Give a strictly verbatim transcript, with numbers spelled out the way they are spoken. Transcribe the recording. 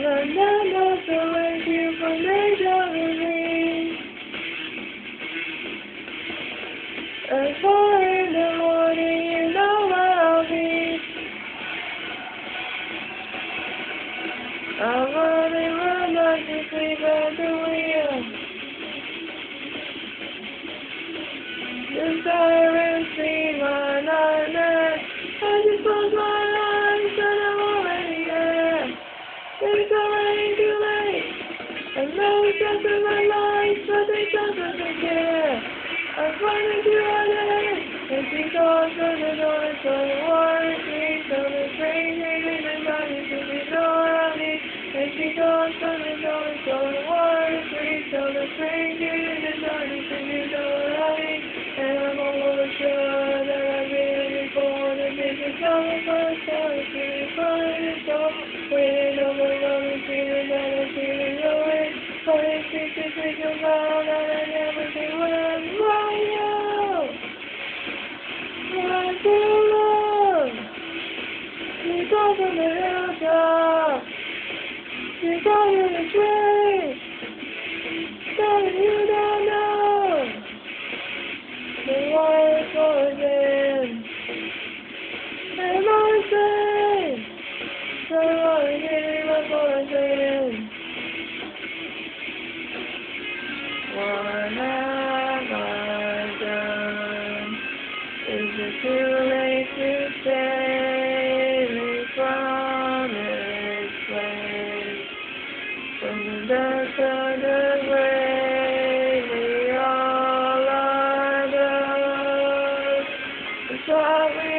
never thank you for making and four in the morning, you know where I'll be. I'm running around like to sleep at the wheel. The sirens see my nightmare. I just close my eyes and I'm already there. It's already too late. I know it's just in my life, but they don't care. I'm running to her head, and she calls on the door, so the water streets on the train, leaving the money to the door on me. And she calls on the door, so the water streets on the train, leaving the money to the door on me. And I'm almost sure that I've been before, that this is not the first time to be fine and so, waiting on the loving feeling that I'm feeling away. But it's just to think about that I never think went right now. I feel love. She goes on the hilltop. She got in the train. That you don't know. The water's poison. And my pain. So I'm getting my poison. What have I done? Is it too late to save me from this place? From the depths of the grave, we all are done. It's what we